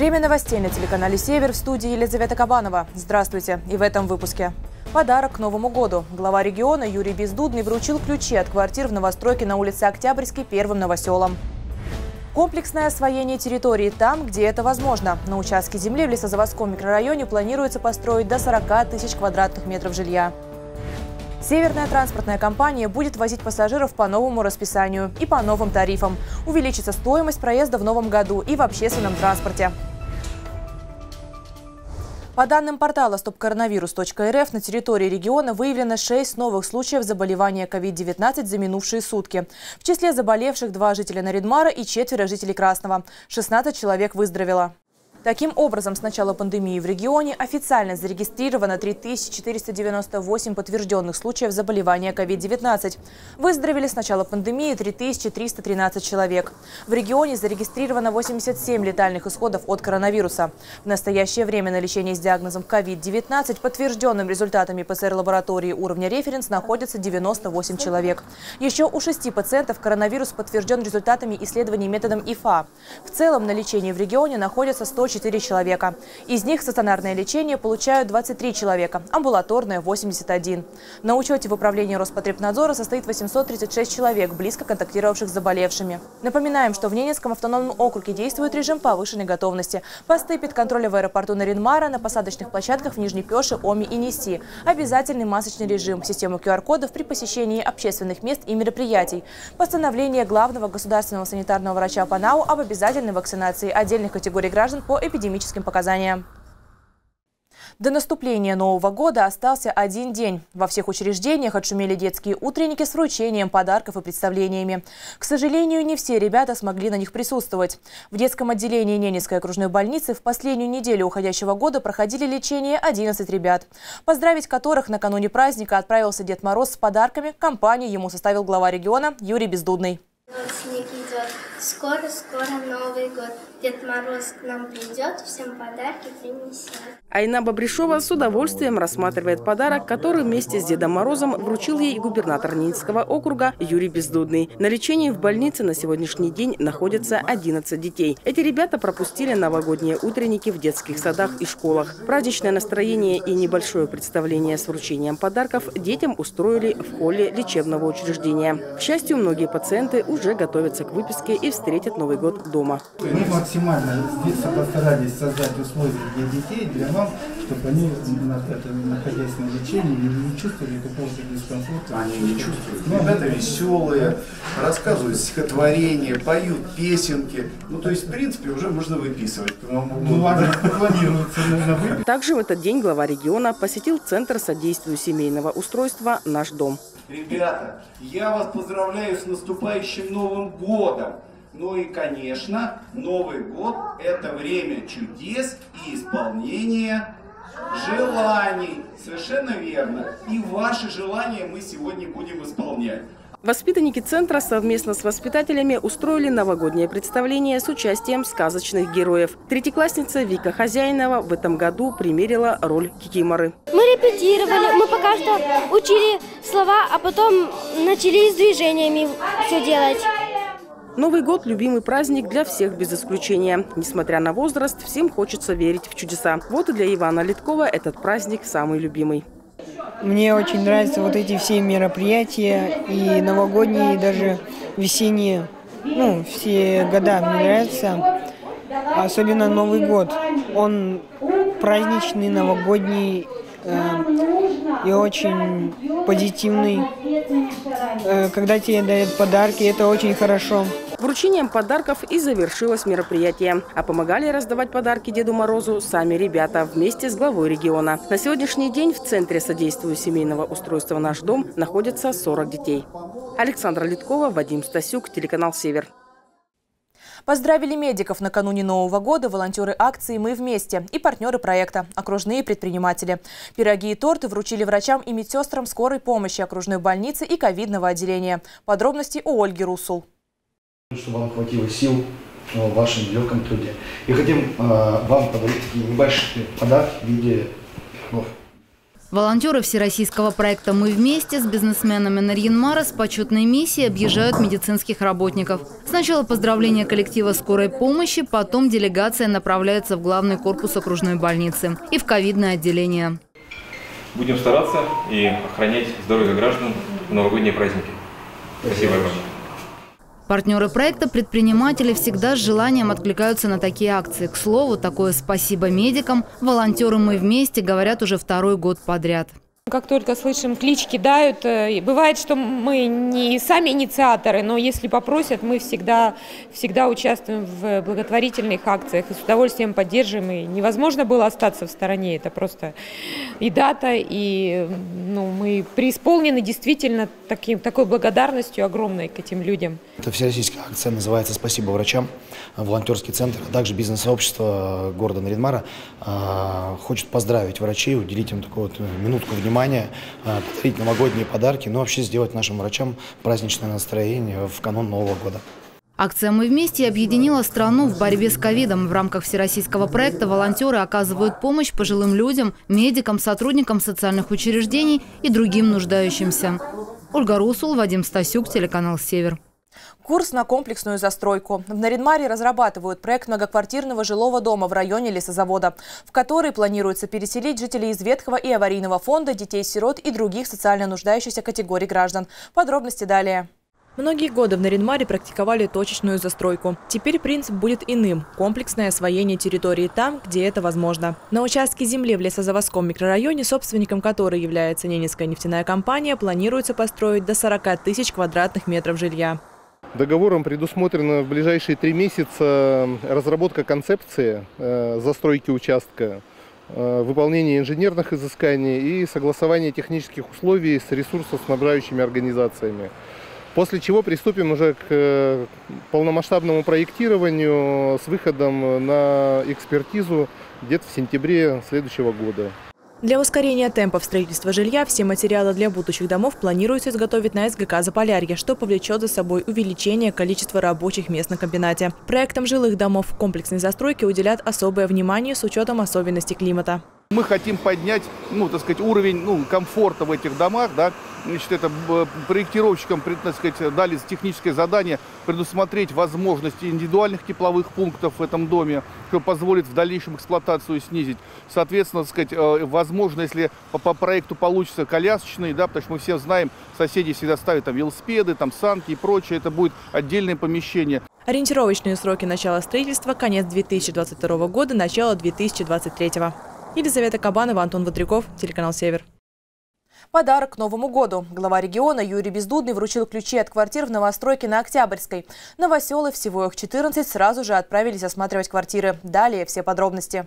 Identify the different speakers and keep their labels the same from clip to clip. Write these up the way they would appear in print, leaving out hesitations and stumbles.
Speaker 1: Время новостей на телеканале «Север», в студии Елизавета Кабанова. Здравствуйте. И в этом выпуске. Подарок к Новому году. Глава региона Юрий Бездудный вручил ключи от квартир в новостройке на улице Октябрьской первым новоселом. Комплексное освоение территории там, где это возможно. На участке земли в Лесозаводском микрорайоне планируется построить до 40 тысяч квадратных метров жилья. Северная транспортная компания будет возить пассажиров по новому расписанию и по новым тарифам. Увеличится стоимость проезда в новом году и в общественном транспорте. По данным портала stopcoronavirus.rf, на территории региона выявлено 6 новых случаев заболевания COVID-19 за минувшие сутки. В числе заболевших 2 жителя Нарьян-Мара и 4 жителей Красного. 16 человек выздоровело. Таким образом, с начала пандемии в регионе официально зарегистрировано 3498 подтвержденных случаев заболевания COVID-19. Выздоровели с начала пандемии 3313 человек. В регионе зарегистрировано 87 летальных исходов от коронавируса. В настоящее время на лечении с диагнозом COVID-19, подтвержденным результатами ПЦР-лаборатории уровня референс, находится 98 человек. Еще у 6 пациентов коронавирус подтвержден результатами исследований методом ИФА. В целом на лечении в регионе находится 104 человека. Из них стационарное лечение получают 23 человека, амбулаторное – 81. На учете в управлении Роспотребнадзора состоит 836 человек, близко контактировавших с заболевшими. Напоминаем, что в Ненецком автономном округе действует режим повышенной готовности. Посты педконтроля в аэропорту Нарьян-Мара, на посадочных площадках в Нижней Пёше, Оми и Неси. Обязательный масочный режим, систему QR-кодов при посещении общественных мест и мероприятий. Постановление главного государственного санитарного врача ПАНАУ об обязательной вакцинации отдельных категорий граждан по эпидемическим показаниям. До наступления Нового года остался один день. Во всех учреждениях отшумели детские утренники с вручением подарков и представлениями. К сожалению, не все ребята смогли на них присутствовать. В детском отделении Ненецкой окружной больницы в последнюю неделю уходящего года проходили лечение 11 ребят, поздравить которых накануне праздника отправился Дед Мороз с подарками. Компанию ему составил глава региона Юрий Бездудный.
Speaker 2: Снег идет. Скоро Новый год. Дед Мороз к нам придет, всем подарки принесет.
Speaker 3: Айна Бобришова с удовольствием рассматривает подарок, который вместе с Дедом Морозом вручил ей губернатор Ненецкого округа Юрий Бездудный. На лечении в больнице на сегодняшний день находятся 11 детей. Эти ребята пропустили новогодние утренники в детских садах и школах. Праздничное настроение и небольшое представление с вручением подарков детям устроили в холле лечебного учреждения. К счастью, многие пациенты уже готовятся к выписке и встретят Новый год дома.
Speaker 4: Мы максимально здесь постарались создать условия для детей, для мам, чтобы они, находясь на лечении, не чувствовали какого-то дискомфорта.
Speaker 5: Они не чувствуют. Ребята веселые, рассказывают стихотворения, поют песенки. Ну, то есть, в принципе, уже можно выписывать.
Speaker 3: Также в этот день глава региона посетил Центр содействия семейного устройства «Наш дом».
Speaker 5: Ребята, я вас поздравляю с наступающим Новым годом. Ну и, конечно, Новый год – это время чудес и исполнения желаний. Совершенно верно. И ваши желания мы сегодня будем исполнять.
Speaker 3: Воспитанники центра совместно с воспитателями устроили новогоднее представление с участием сказочных героев. Третьеклассница Вика Хозяинова в этом году примерила роль Кикиморы.
Speaker 6: Мы репетировали, мы пока что учили слова, а потом начали с движениями все делать.
Speaker 3: Новый год – любимый праздник для всех без исключения. Несмотря на возраст, всем хочется верить в чудеса. Вот и для Ивана Литкова этот праздник самый любимый.
Speaker 7: Мне очень нравятся вот эти все мероприятия, и новогодние, и даже весенние. Ну, все года мне нравятся, особенно Новый год. Он праздничный, новогодний и очень позитивный. Когда тебе дают подарки, это очень хорошо.
Speaker 3: Вручением подарков и завершилось мероприятие. А помогали раздавать подарки Деду Морозу сами ребята вместе с главой региона. На сегодняшний день в Центре содействия семейного устройства «Наш дом» находится 40 детей. Александра Литкова, Вадим Стасюк, телеканал «Север».
Speaker 1: Поздравили медиков накануне Нового года волонтеры акции «Мы вместе» и партнеры проекта – окружные предприниматели. Пироги и торты вручили врачам и медсестрам скорой помощи окружной больницы и ковидного отделения. Подробности у Ольги Русул.
Speaker 8: Чтобы вам хватило сил в вашем нелегком труде. И хотим вам подарить такие небольшие подарки в виде
Speaker 9: Волонтеры всероссийского проекта «Мы вместе» с бизнесменами Нарьян-Мара с почетной миссией объезжают медицинских работников. Сначала поздравления коллектива скорой помощи, потом делегация направляется в главный корпус окружной больницы и в ковидное отделение.
Speaker 10: Будем стараться и охранять здоровье граждан в новогодние праздники. Спасибо вам.
Speaker 9: Партнеры проекта, предприниматели, всегда с желанием откликаются на такие акции. К слову, такое спасибо медикам волонтеры «Мы вместе» говорят уже второй год подряд.
Speaker 11: Как только слышим, клич кидают. Бывает, что мы не сами инициаторы, но если попросят, мы всегда участвуем в благотворительных акциях и с удовольствием поддерживаем. И невозможно было остаться в стороне. Это просто и дата, и мы преисполнены действительно такой благодарностью огромной к этим людям.
Speaker 8: Это всероссийская акция, называется «Спасибо врачам». Волонтерский центр, а также бизнес-сообщество города Нарьян-Мара хочет поздравить врачей, уделить им такую минутку внимания, подарить новогодние подарки, но вообще сделать нашим врачам праздничное настроение в канун Нового года.
Speaker 9: Акция «Мы вместе» объединила страну в борьбе с ковидом. В рамках всероссийского проекта волонтеры оказывают помощь пожилым людям, медикам, сотрудникам социальных учреждений и другим нуждающимся. Ольга Русул, Вадим Стасюк, телеканал «Север».
Speaker 1: Курс на комплексную застройку. В Нарьян-Маре разрабатывают проект многоквартирного жилого дома в районе лесозавода, в который планируется переселить жителей из ветхого и аварийного фонда, детей-сирот и других социально нуждающихся категорий граждан. Подробности далее. Многие годы в Нарьян-Маре практиковали точечную застройку. Теперь принцип будет иным – комплексное освоение территории там, где это возможно. На участке земли в лесозаводском микрорайоне, собственником которой является Ненецкая нефтяная компания, планируется построить до 40 тысяч квадратных метров жилья.
Speaker 12: Договором предусмотрено в ближайшие 3 месяца разработка концепции застройки участка, выполнение инженерных изысканий и согласование технических условий с ресурсоснабжающими организациями. После чего приступим уже к полномасштабному проектированию с выходом на экспертизу где-то в сентябре следующего года.
Speaker 1: Для ускорения темпов строительства жилья все материалы для будущих домов планируется изготовить на СГК «Заполярье», что повлечет за собой увеличение количества рабочих мест на комбинате. Проектам жилых домов в комплексной застройке уделят особое внимание с учетом особенностей климата.
Speaker 12: Мы хотим поднять, уровень комфорта в этих домах, да. Значит, это проектировщикам, дали техническое задание предусмотреть возможности индивидуальных тепловых пунктов в этом доме, что позволит в дальнейшем эксплуатацию снизить. Соответственно, возможно, если по проекту получится колясочный, да, потому что мы все знаем, соседи всегда ставят там велосипеды, там санки и прочее, это будет отдельное помещение.
Speaker 1: Ориентировочные сроки начала строительства – конец 2022 года, начало 2023. Елизавета Кабанова, Антон Водряков, телеканал «Север». Подарок к Новому году. Глава региона Юрий Бездудный вручил ключи от квартир в новостройке на Октябрьской. Новоселы, всего их 14, сразу же отправились осматривать квартиры. Далее все подробности.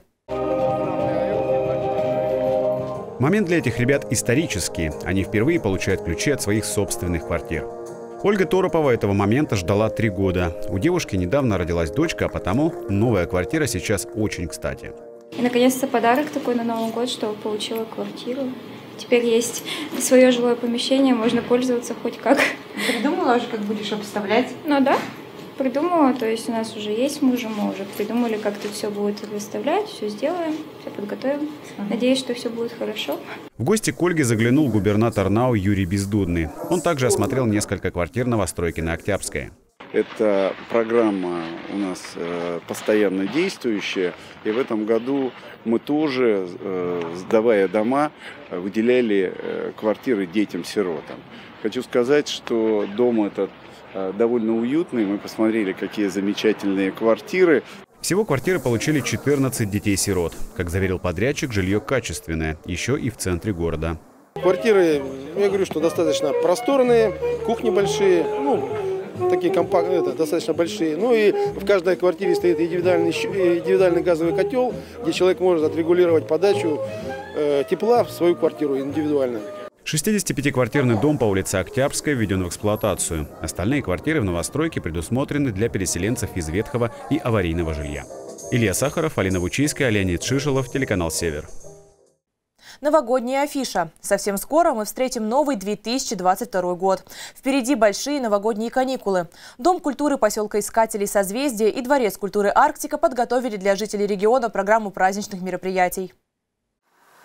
Speaker 13: Момент для этих ребят исторический. Они впервые получают ключи от своих собственных квартир. Ольга Торопова этого момента ждала 3 года. У девушки недавно родилась дочка, а потому новая квартира сейчас очень кстати.
Speaker 14: И наконец-то подарок такой на Новый год, что получила квартиру. Теперь есть свое жилое помещение, можно пользоваться хоть как.
Speaker 15: Придумала уже, как будешь обставлять?
Speaker 14: Ну да, придумала. То есть у нас уже есть с мужем, мы уже придумали, как тут все будет выставлять, все сделаем, все подготовим. Надеюсь, что все будет хорошо.
Speaker 13: В гости к Ольге заглянул губернатор НАУ Юрий Бездудный. Он также осмотрел несколько квартир новостройки на Октябрьской.
Speaker 16: Эта программа у нас постоянно действующая, и в этом году мы тоже, сдавая дома, выделяли квартиры детям-сиротам. Хочу сказать, что дом этот довольно уютный, мы посмотрели, какие замечательные квартиры.
Speaker 13: Всего квартиры получили 14 детей-сирот. Как заверил подрядчик, жилье качественное, еще и в центре города.
Speaker 17: Квартиры, я говорю, что достаточно просторные, кухни большие, такие компактные, достаточно большие. Ну и в каждой квартире стоит индивидуальный газовый котел, где человек может отрегулировать подачу тепла в свою квартиру индивидуально.
Speaker 13: 65-квартирный дом по улице Октябрьская введен в эксплуатацию. Остальные квартиры в новостройке предусмотрены для переселенцев из ветхого и аварийного жилья. Илья Сахаров, Алина Вучийская, Леонид Шишелов, телеканал «Север».
Speaker 1: Новогодняя афиша. Совсем скоро мы встретим новый 2022 год. Впереди большие новогодние каникулы. Дом культуры поселка Искателей Созвездия и Дворец культуры Арктика подготовили для жителей региона программу праздничных мероприятий.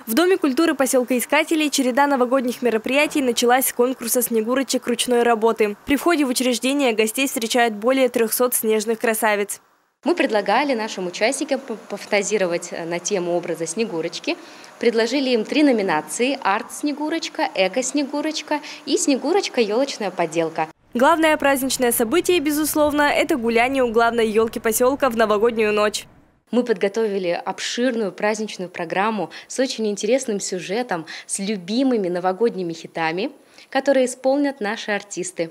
Speaker 18: В Доме культуры поселка Искателей череда новогодних мероприятий началась с конкурса снегурочек ручной работы. При входе в учреждение гостей встречают более 300 снежных красавиц.
Speaker 19: Мы предлагали нашим участникам пофантазировать на тему образа Снегурочки. Предложили им 3 номинации: арт-снегурочка, эко-снегурочка и снегурочка-елочная поделка.
Speaker 18: Главное праздничное событие, безусловно, это гуляние у главной елки поселка в новогоднюю ночь.
Speaker 19: Мы подготовили обширную праздничную программу с очень интересным сюжетом, с любимыми новогодними хитами, которые исполнят наши артисты.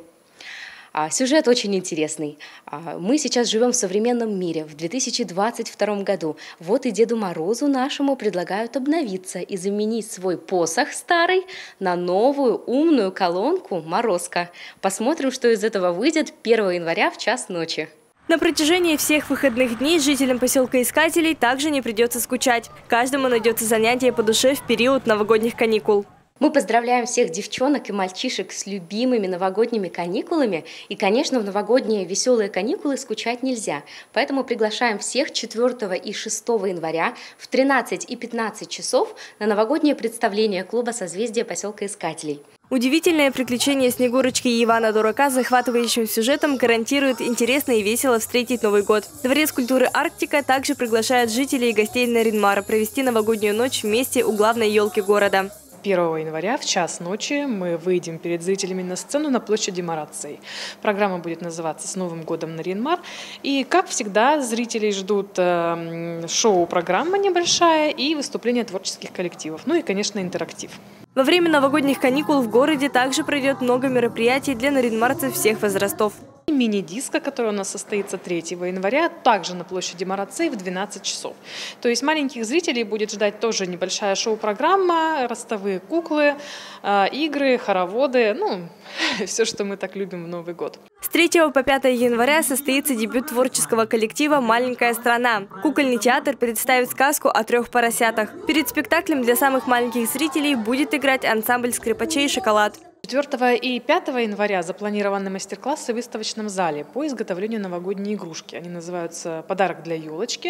Speaker 19: Сюжет очень интересный. Мы сейчас живем в современном мире, в 2022 году. Вот и Деду Морозу нашему предлагают обновиться и заменить свой посох старый на новую умную колонку «Морозко». Посмотрим, что из этого выйдет 1 января в час ночи.
Speaker 18: На протяжении всех выходных дней жителям поселка Искателей также не придется скучать. Каждому найдется занятие по душе в период новогодних каникул.
Speaker 19: Мы поздравляем всех девчонок и мальчишек с любимыми новогодними каникулами. И, конечно, в новогодние веселые каникулы скучать нельзя. Поэтому приглашаем всех 4 и 6 января в 13 и 15 часов на новогоднее представление клуба «Созвездие» поселка Искателей.
Speaker 18: Удивительное приключение Снегурочки и Ивана Дурака с захватывающим сюжетом гарантирует интересно и весело встретить Новый год. Дворец культуры «Арктика» также приглашает жителей и гостей Нарьян-Мара провести новогоднюю ночь вместе у главной елки города.
Speaker 20: 1 января в час ночи мы выйдем перед зрителями на сцену на площади Марации. Программа будет называться «С Новым годом, Нарьян-Мар». И, как всегда, зрителей ждут шоу-программа небольшая и выступления творческих коллективов. Ну и, конечно, интерактив.
Speaker 18: Во время новогодних каникул в городе также пройдет много мероприятий для нарьян-марцев всех возрастов.
Speaker 20: Мини-диско, который у нас состоится 3 января, также на площади Марации в 12 часов. То есть маленьких зрителей будет ждать тоже небольшая шоу-программа, ростовые куклы, игры, хороводы, ну, все, что мы так любим в Новый год.
Speaker 18: С 3 по 5 января состоится дебют творческого коллектива «Маленькая страна». Кукольный театр представит сказку о 3 поросятах. Перед спектаклем для самых маленьких зрителей будет играть ансамбль скрипачей «Шоколад».
Speaker 20: 4 и 5 января запланированы мастер-классы в выставочном зале по изготовлению новогодней игрушки. Они называются «Подарок для елочки».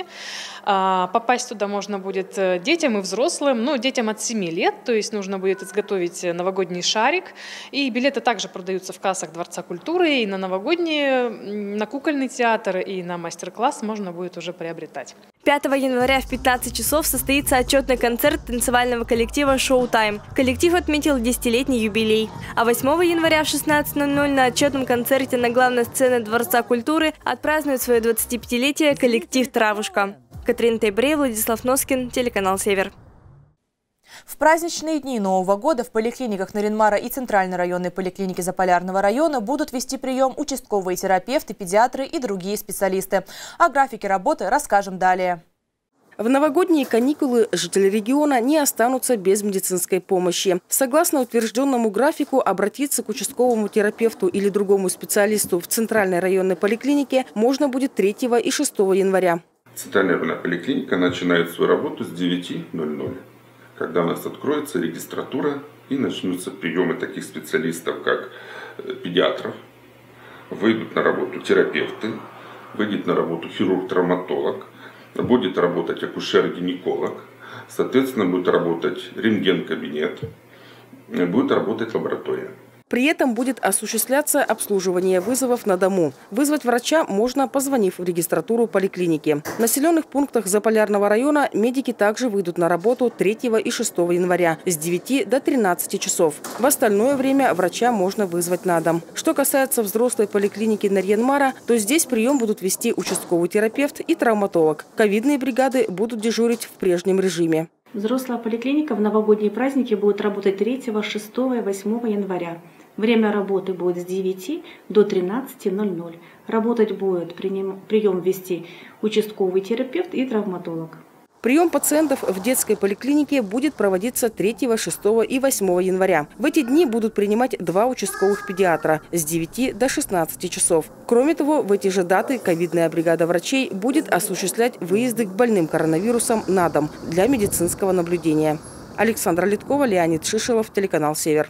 Speaker 20: Попасть туда можно будет детям и взрослым, но детям от 7 лет, то есть нужно будет изготовить новогодний шарик. И билеты также продаются в кассах Дворца культуры, и на новогодние, на кукольный театр, и на мастер-класс можно будет уже приобретать.
Speaker 18: 5 января в 15 часов состоится отчетный концерт танцевального коллектива «Шоу-Тайм». Коллектив отметил 10-летний юбилей. А 8 января в 16:00 на отчетном концерте на главной сцене Дворца культуры отпразднует свое 25-летие коллектив «Травушка». Катрина Тайбрей, Владислав Носкин, телеканал «Север».
Speaker 1: В праздничные дни Нового года в поликлиниках Нарьян-Мара и Центральной районной поликлиники Заполярного района будут вести прием участковые терапевты, педиатры и другие специалисты. О графике работы расскажем далее.
Speaker 3: В новогодние каникулы жители региона не останутся без медицинской помощи. Согласно утвержденному графику, обратиться к участковому терапевту или другому специалисту в Центральной районной поликлинике можно будет 3 и 6 января.
Speaker 21: Центральная районная поликлиника начинает свою работу с 9:00, когда у нас откроется регистратура и начнутся приемы таких специалистов, как педиатров, выйдут на работу терапевты, выйдет на работу хирург-травматолог, будет работать акушер-гинеколог, соответственно, будет работать рентген-кабинет, будет работать лаборатория.
Speaker 3: При этом будет осуществляться обслуживание вызовов на дому. Вызвать врача можно, позвонив в регистратуру поликлиники. В населенных пунктах Заполярного района медики также выйдут на работу 3 и 6 января с 9 до 13 часов. В остальное время врача можно вызвать на дом. Что касается взрослой поликлиники Нарьян-Мара, то здесь прием будут вести участковый терапевт и травматолог. Ковидные бригады будут дежурить в прежнем режиме.
Speaker 22: Взрослая поликлиника в новогодние праздники будет работать 3, 6 и 8 января. Время работы будет с 9 до 13:00. Работать будет прием вести участковый терапевт и травматолог.
Speaker 3: Прием пациентов в детской поликлинике будет проводиться 3, 6 и 8 января. В эти дни будут принимать 2 участковых педиатра с 9 до 16 часов. Кроме того, в эти же даты ковидная бригада врачей будет осуществлять выезды к больным коронавирусом на дом для медицинского наблюдения. Александра Литкова, Леонид Шишелов, телеканал «Север».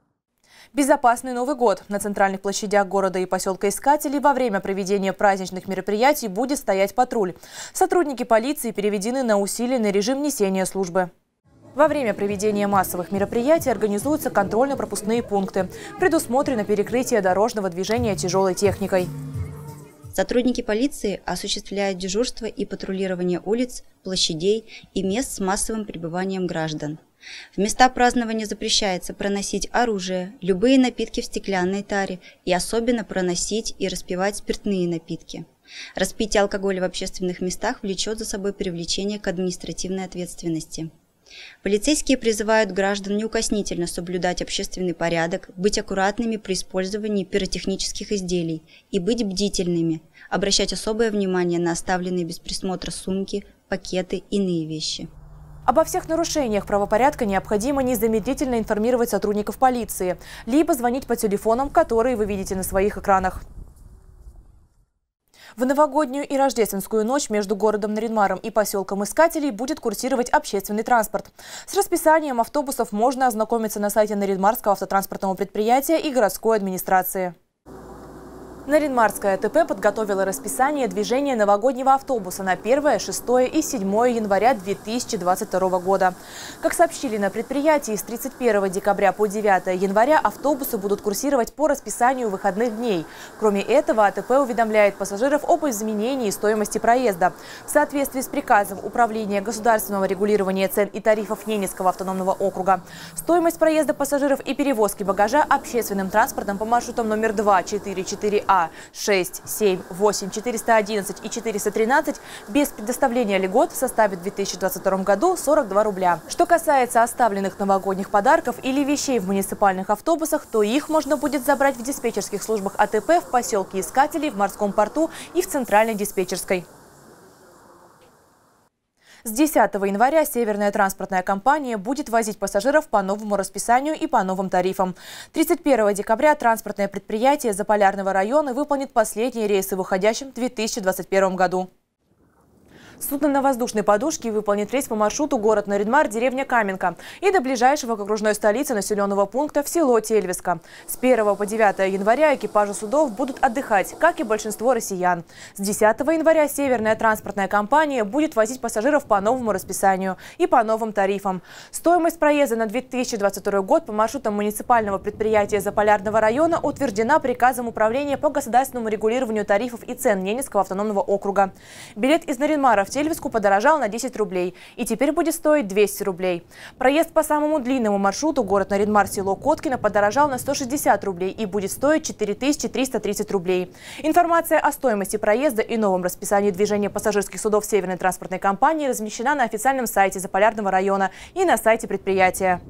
Speaker 1: Безопасный Новый год. На центральных площадях города и поселка Искателей во время проведения праздничных мероприятий будет стоять патруль. Сотрудники полиции переведены на усиленный режим несения службы. Во время проведения массовых мероприятий организуются контрольно-пропускные пункты. Предусмотрено перекрытие дорожного движения тяжелой техникой.
Speaker 2: Сотрудники полиции осуществляют дежурство и патрулирование улиц, площадей и мест с массовым пребыванием граждан. В места празднования запрещается проносить оружие, любые напитки в стеклянной таре и особенно проносить и распивать спиртные напитки. Распитие алкоголя в общественных местах влечет за собой привлечение к административной ответственности. Полицейские призывают граждан неукоснительно соблюдать общественный порядок, быть аккуратными при использовании пиротехнических изделий и быть бдительными, обращать особое внимание на оставленные без присмотра сумки, пакеты и иные вещи.
Speaker 1: Обо всех нарушениях правопорядка необходимо незамедлительно информировать сотрудников полиции, либо звонить по телефонам, которые вы видите на своих экранах. В новогоднюю и рождественскую ночь между городом Нарьян-Маром и поселком Искателей будет курсировать общественный транспорт. С расписанием автобусов можно ознакомиться на сайте Нарьян-Марского автотранспортного предприятия и городской администрации. Нарьян-Марская АТП подготовила расписание движения новогоднего автобуса на 1, 6 и 7 января 2022 года. Как сообщили на предприятии, с 31 декабря по 9 января автобусы будут курсировать по расписанию выходных дней. Кроме этого, АТП уведомляет пассажиров об изменении стоимости проезда. В соответствии с приказом Управления государственного регулирования цен и тарифов Ненецкого автономного округа, стоимость проезда пассажиров и перевозки багажа общественным транспортом по маршрутам номер 2, 4, 4А, 6, 7, 8, 411 и 413 без предоставления льгот составит в 2022 году 42 рубля. Что касается оставленных новогодних подарков или вещей в муниципальных автобусах, то их можно будет забрать в диспетчерских службах АТП в поселке Искателей, в морском порту и в центральной диспетчерской. С 10 января Северная транспортная компания будет возить пассажиров по новому расписанию и по новым тарифам. 31 декабря транспортное предприятие Заполярного района выполнит последние рейсы в уходящем 2021 году. Судно на воздушной подушке выполнит рейс по маршруту город Нарьян-Мар, деревня Каменка и до ближайшего к окружной столице населенного пункта в село Тельвиска. С 1 по 9 января экипажи судов будут отдыхать, как и большинство россиян. С 10 января Северная транспортная компания будет возить пассажиров по новому расписанию и по новым тарифам. Стоимость проезда на 2022 год по маршрутам муниципального предприятия Заполярного района утверждена приказом Управления по государственному регулированию тарифов и цен Ненецкого автономного округа. Билет из Нарьян-Мара в Тельвиску подорожал на 10 рублей и теперь будет стоить 200 рублей. Проезд по самому длинному маршруту город Нарьян-Мар, село Коткино подорожал на 160 рублей и будет стоить 4330 рублей. Информация о стоимости проезда и новом расписании движения пассажирских судов Северной транспортной компании размещена на официальном сайте Заполярного района и на сайте предприятия.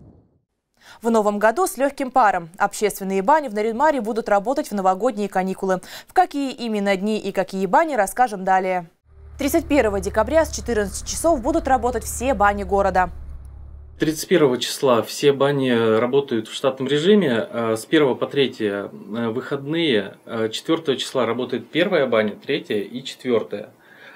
Speaker 1: В новом году с легким паром. Общественные бани в Нарьян-Маре будут работать в новогодние каникулы. В какие именно дни и какие бани, расскажем далее. 31 декабря с 14 часов будут работать все бани города.
Speaker 4: 31 числа все бани работают в штатном режиме, с 1 по 3 выходные, 4 числа работает первая баня, 3 и 4.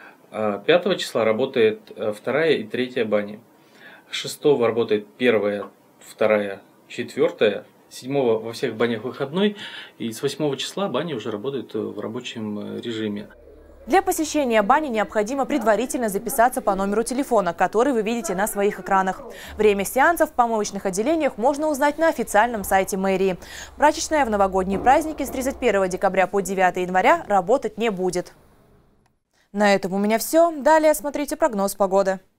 Speaker 4: 5 числа работает 2 и 3 бани, 6 работает 1, 2, 4, 7 во всех банях выходной, и с 8 числа бани уже работают в рабочем режиме.
Speaker 1: Для посещения бани необходимо предварительно записаться по номеру телефона, который вы видите на своих экранах. Время сеансов в помывочных отделениях можно узнать на официальном сайте мэрии. Прачечная в новогодние праздники с 31 декабря по 9 января работать не будет. На этом у меня все. Далее смотрите прогноз погоды.